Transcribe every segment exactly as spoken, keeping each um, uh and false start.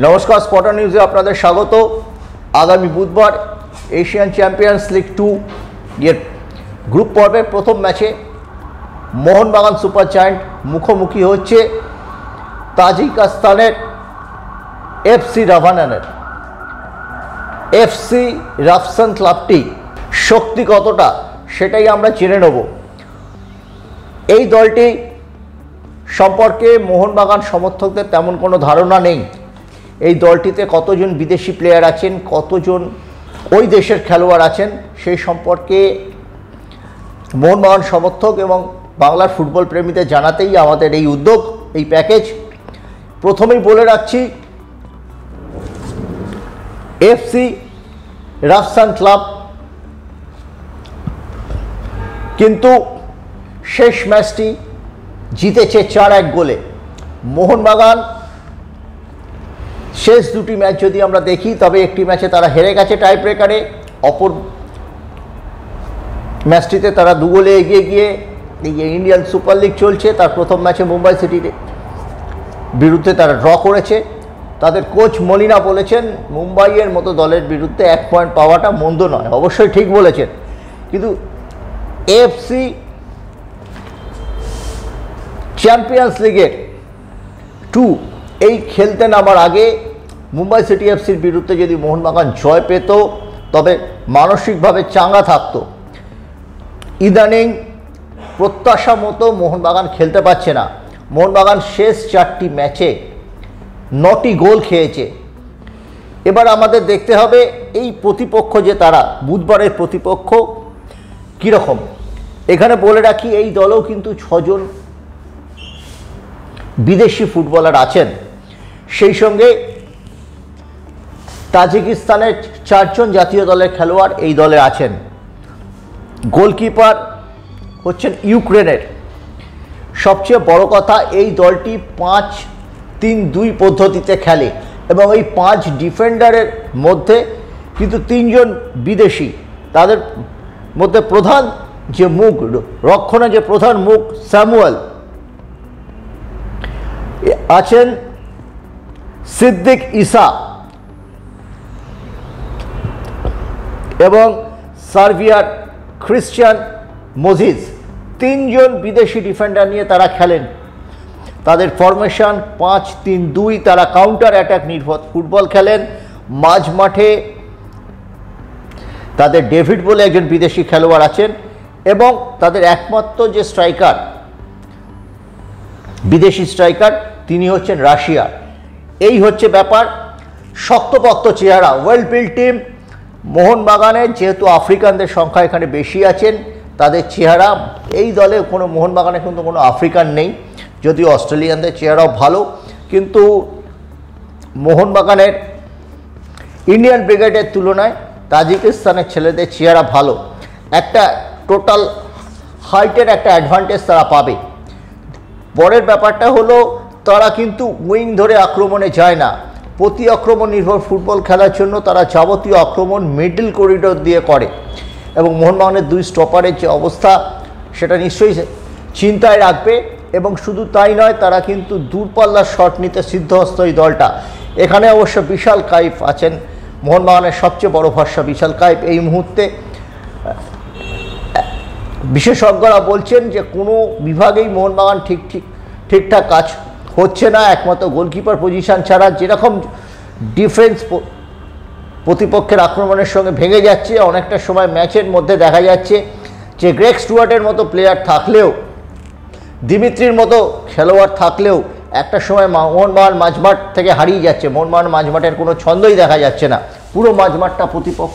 নমস্কার, স্পটার নিউজে আপনাদের স্বাগত। আগামী বুধবার এশিয়ান চ্যাম্পিয়ন্স লিগ টু এর গ্রুপ পর্বের প্রথম ম্যাচে মোহনবাগান সুপার জায়ান্ট মুখোমুখি হচ্ছে তাজিকিস্তানের এফসি রাভানানের। এফসি রাফসান ক্লাবটি শক্তি কতটা সেটাই আমরা জেনে নেব। এই দলটি সম্পর্কে মোহনবাগান সমর্থকদের তেমন কোনো ধারণা নেই। এই দলটিতে কতজন বিদেশি প্লেয়ার আছেন, কতজন ওই দেশের খেলোয়াড় আছেন সেই সম্পর্কে মোহনবাগান সমর্থক এবং বাংলার ফুটবল প্রেমীদের জানাতেই আমাদের এই উদ্যোগ, এই প্যাকেজ। প্রথমেই বলে রাখছি, এফসি রাফসান ক্লাব কিন্তু শেষ ম্যাচটি জিতেছে চার এক গোলে। মোহনবাগান শেষ দুটি ম্যাচ যদি আমরা দেখি তবে একটি ম্যাচে তারা হেরে গেছে টাই ব্রেকারে, অপর ম্যাচটিতে তারা দু গোলে এগিয়ে গিয়ে এই যে ইন্ডিয়ান সুপার লিগ চলছে তার প্রথম ম্যাচে মুম্বাই সিটির বিরুদ্ধে তারা ড্র করেছে। তাদের কোচ মলিনা বলেছেন মুম্বাইয়ের মতো দলের বিরুদ্ধে এক পয়েন্ট পাওয়াটা মন্দ নয়। অবশ্যই ঠিক বলেছেন, কিন্তু এফসি চ্যাম্পিয়ন্স লিগের টু এই খেলতে নামার আগে মুম্বাই সিটি এফসির বিরুদ্ধে যদি মোহনবাগান জয় পেত তবে মানসিকভাবে চাঙ্গা থাকতো। ইদানিং প্রত্যাশা মতো মোহনবাগান খেলতে পারছে না। মোহনবাগান শেষ চারটি ম্যাচে নটি গোল খেয়েছে। এবার আমাদের দেখতে হবে এই প্রতিপক্ষ যে তারা বুধবারের প্রতিপক্ষ কীরকম। এখানে বলে রাখি এই দলেও কিন্তু ছজন বিদেশি ফুটবলার আছেন, সেই সঙ্গে তাজিকিস্তানের চারজন জাতীয় দলের খেলোয়াড় এই দলে আছেন। গোলকিপার হচ্ছেন ইউক্রেনের। সবচেয়ে বড় কথা, এই দলটি পাঁচ তিন দুই পদ্ধতিতে খেলে এবং এই পাঁচ ডিফেন্ডারের মধ্যে কিন্তু তিনজন বিদেশি। তাদের মধ্যে প্রধান যে মুখ, রক্ষণে যে প্রধান মুখ স্যামুয়েল আছেন, সিদ্দিক ইসা এবং সার্বিয়ার ক্রিশ্চিয়ান মোজিজ। তিনজন বিদেশি ডিফেন্ডার নিয়ে তারা খেলেন। তাদের ফরমেশন পাঁচ তিন দুই, তারা কাউন্টার অ্যাটাক নির্ভর ফুটবল খেলেন। মাঝ মাঠে তাদের ডেভিড বলে একজন বিদেশি খেলোয়াড় আছেন এবং তাদের একমাত্র যে স্ট্রাইকার, বিদেশি স্ট্রাইকার, তিনি হচ্ছেন রাশিয়ার। এই হচ্ছে ব্যাপার। শক্তপোক্ত চেহারা, ওয়েল বিল্ড টিম। মোহনবাগানের যেহেতু আফ্রিকানদের সংখ্যা এখানে বেশি আছেন, তাদের চেহারা, এই দলে কোনো মোহনবাগানে কিন্তু কোনো আফ্রিকান নেই, যদিও অস্ট্রেলিয়ানদের চেহারাও ভালো, কিন্তু মোহনবাগানের ইন্ডিয়ান ব্রিগেডের তুলনায় তাজিকিস্তানের ছেলেদের চেহারা ভালো। একটা টোটাল হাইটের একটা অ্যাডভান্টেজ তারা পাবে। পরের ব্যাপারটা হলো তারা কিন্তু উইং ধরে আক্রমণে যায় না। প্রতি আক্রমণ নির্ভর ফুটবল খেলার জন্য তারা যাবতীয় আক্রমণ মিডল করিডোর দিয়ে করে এবং মোহনবাগানের দুই স্টপারের যে অবস্থা সেটা নিশ্চয়ই চিন্তায় রাখবে। এবং শুধু তাই নয়, তারা কিন্তু দূরপাল্লার শট নিতে সিদ্ধহস্ত এই দলটা। এখানে অবশ্য বিশাল কাইফ আছেন, মোহনবাগানের সবচেয়ে বড় ভরসা বিশাল কাইফ। এই মুহূর্তে বিশেষজ্ঞরা বলছেন যে কোনো বিভাগেই মোহনবাগান ঠিক ঠিক ঠিকঠাক কাজ হচ্ছে না, একমাত্র গোলকিপার পজিশন ছাড়া। যেরকম ডিফেন্স প্রতিপক্ষের আক্রমণের সঙ্গে ভেঙে যাচ্ছে, অনেকটা সময় ম্যাচের মধ্যে দেখা যাচ্ছে যে গ্রেগ স্টুয়ার্টের মতো প্লেয়ার থাকলেও, দিমিত্রির মতো খেলোয়াড় থাকলেও একটা সময় মোহনবাগান মাঝমাঠ থেকে হারিয়ে যাচ্ছে। মোহনবাগান মাঝমাঠের কোনো ছন্দই দেখা যাচ্ছে না। পুরো মাঝমাঠটা প্রতিপক্ষ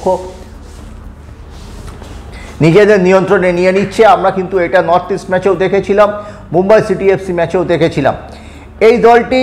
নিজেদের নিয়ন্ত্রণে নিয়ে নিচ্ছে। আমরা কিন্তু এটা নর্থ ইস্ট ম্যাচেও দেখেছিলাম, মুম্বাই সিটি এফসি ম্যাচেও দেখেছিলাম। এই দলটি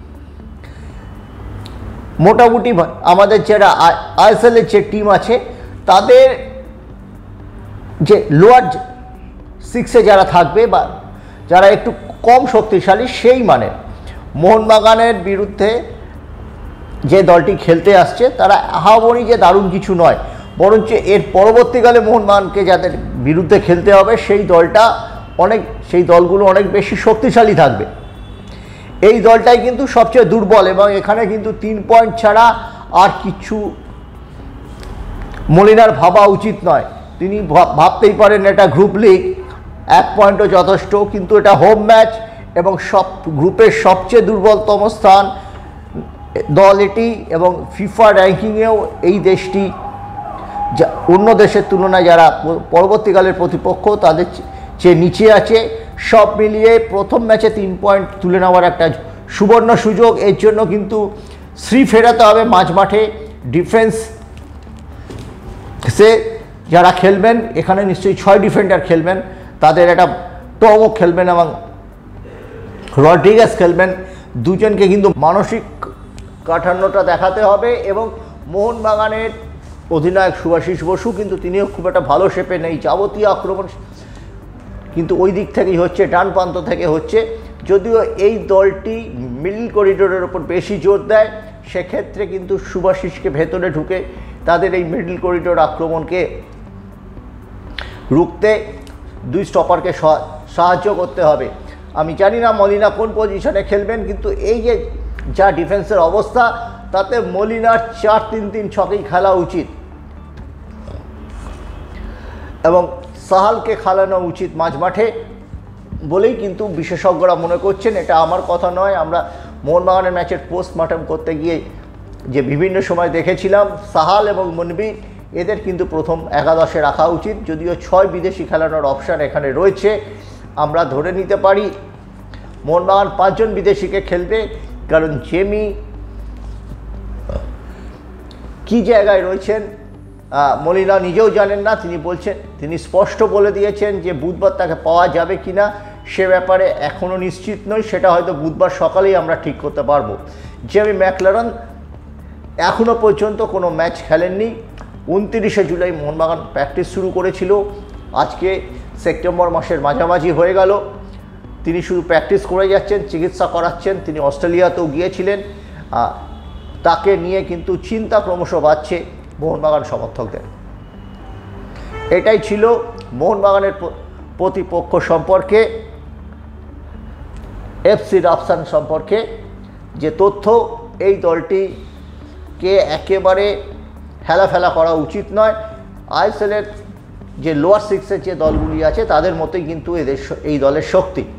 মোটামুটি আমাদের যারা আইএসএলের যে টিম আছে তাদের যে লোয়ার সিক্সে যারা থাকবে বা যারা একটু কম শক্তিশালী সেই মানের, মোহনবাগানের বিরুদ্ধে যে দলটি খেলতে আসছে তারা আহামরি যে দারুণ কিছু নয়, বরঞ্চ এর পরবর্তীকালে মোহনবাগানকে যাদের বিরুদ্ধে খেলতে হবে সেই দলটা অনেক, সেই দলগুলো অনেক বেশি শক্তিশালী থাকবে। এই দলটাই কিন্তু সবচেয়ে দুর্বল এবং এখানে কিন্তু তিন পয়েন্ট ছাড়া আর কিছু মলিনার ভাবা উচিত নয়। তিনি ভাবতেই পারেন এটা গ্রুপ লিগ, এক পয়েন্টও যথেষ্ট, কিন্তু এটা হোম ম্যাচ এবং সব গ্রুপের সবচেয়ে দুর্বলতম স্থান দল এটি এবং ফিফা র্যাঙ্কিংয়েও এই দেশটি যা অন্য দেশের তুলনায় যারা পরবর্তীকালের প্রতিপক্ষ তাদের চেয়ে নিচে আছে। সব মিলিয়ে প্রথম ম্যাচে তিন পয়েন্ট তুলে নেওয়ার একটা সুবর্ণ সুযোগ। এর জন্য কিন্তু শ্রী ফেরাতে হবে মাঝ মাঠে। ডিফেন্স সে যারা খেলবেন এখানে নিশ্চয়ই ছয় ডিফেন্ডার খেলবেন, তাদের একটা টমও খেলবেন এবং রড্রিগেজ খেলবেন। দুজনকে কিন্তু মানসিক কাঠান্যটা দেখাতে হবে এবং মোহনবাগানের অধিনায়ক সুভাশিস বসু কিন্তু তিনিও খুব একটা ভালো শেপে নেই। যাবতীয় আক্রমণ কিন্তু ওই দিক থেকেই হচ্ছে, ডান প্রান্ত থেকে হচ্ছে। যদিও এই দলটি মিডল করিডোরের ওপর বেশি জোর দেয়, সেক্ষেত্রে কিন্তু সুভাশিসকে ভেতরে ঢুকে তাদের এই মিডল করিডোর আক্রমণকে রুখতে দুই স্টপারকে সাহায্য করতে হবে। আমি জানি না মলিনা কোন পজিশনে খেলবেন, কিন্তু এই যে যা ডিফেন্সের অবস্থা তাতে মলিনার চার তিন তিন ছকেই খেলা উচিত এবং সাহালকে খেলানো উচিত মাঝ মাঠে বলেই কিন্তু বিশেষজ্ঞরা মনে করছেন। এটা আমার কথা নয়, আমরা মোহনবাগানের ম্যাচের পোস্টমর্টম করতে গিয়ে যে বিভিন্ন সময় দেখেছিলাম সাহাল এবং মনবীর এদের কিন্তু প্রথম একাদশে রাখা উচিত। যদিও ছয় বিদেশি খেলানোর অপশান এখানে রয়েছে, আমরা ধরে নিতে পারি মোহনবাগান পাঁচজন বিদেশিকে খেলবে, কারণ জেমি কি জায়গায় রয়েছেন মলিনা নিজেও জানেন না। তিনি বলছেন, তিনি স্পষ্ট বলে দিয়েছেন যে বুধবার তাকে পাওয়া যাবে কি না সে ব্যাপারে এখনও নিশ্চিত নই, সেটা হয়তো বুধবার সকালেই আমরা ঠিক করতে পারবো। জেমি ম্যাকলারন এখনও পর্যন্ত কোনো ম্যাচ খেলেননি। উনত্রিশে জুলাই মোহনবাগান প্র্যাকটিস শুরু করেছিল, আজকে সেপ্টেম্বর মাসের মাঝামাঝি হয়ে গেল। তিনি শুধু প্র্যাকটিস করে যাচ্ছেন, চিকিৎসা করাচ্ছেন। তিনি অস্ট্রেলিয়াতেও গিয়েছিলেন। তাকে নিয়ে কিন্তু চিন্তা ক্রমশ বাড়ছে মোহনবাগান সমর্থকদের। এটাই ছিল মোহনবাগানের প্রতিপক্ষ সম্পর্কে, এফসি রাফসান সম্পর্কে যে তথ্য। এই দলটিকে একেবারে হেলাফেলা করা উচিত নয়। আইএসএলের যে লোয়ার সিক্সের যে দলগুলি আছে তাদের মতোই কিন্তু এদের এই দলের শক্তি।